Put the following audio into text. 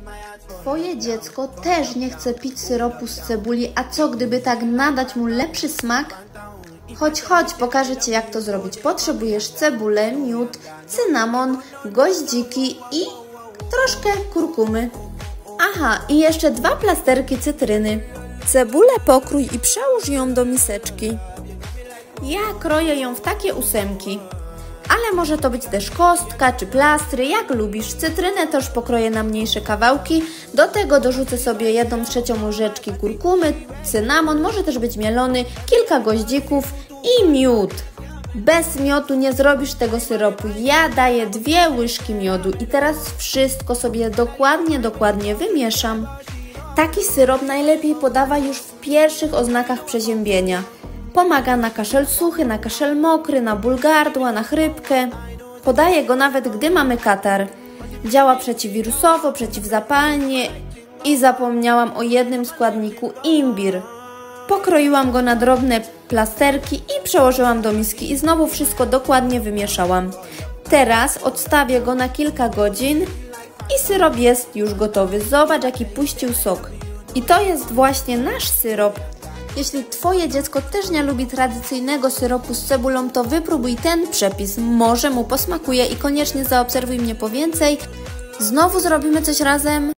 Twoje dziecko też nie chce pić syropu z cebuli, a co gdyby tak nadać mu lepszy smak? Chodź, pokażę Ci, jak to zrobić. Potrzebujesz cebulę, miód, cynamon, goździki i troszkę kurkumy. Aha, i jeszcze 2 plasterki cytryny. Cebulę pokrój i przełóż ją do miseczki. Ja kroję ją w takie 8, ale może to być też kostka czy plastry, jak lubisz. Cytrynę też pokroję na mniejsze kawałki. Do tego dorzucę sobie 1/3 łyżeczki kurkumy, cynamon, może też być mielony, kilka goździków i miód. Bez miodu nie zrobisz tego syropu. Ja daję 2 łyżki miodu i teraz wszystko sobie dokładnie wymieszam. Taki syrop najlepiej podawa już w pierwszych oznakach przeziębienia. Pomaga na kaszel suchy, na kaszel mokry, na ból gardła, na chrypkę. Podaję go nawet gdy mamy katar. Działa przeciwwirusowo, przeciwzapalnie i zapomniałam o jednym składniku, imbir. Pokroiłam go na drobne plasterki i przełożyłam do miski i znowu wszystko dokładnie wymieszałam. Teraz odstawię go na kilka godzin i syrop jest już gotowy. Zobacz, jaki puścił sok. I to jest właśnie nasz syrop. Jeśli Twoje dziecko też nie lubi tradycyjnego syropu z cebulą, to wypróbuj ten przepis. Może mu posmakuje i koniecznie zaobserwuj mnie po więcej. Znowu zrobimy coś razem.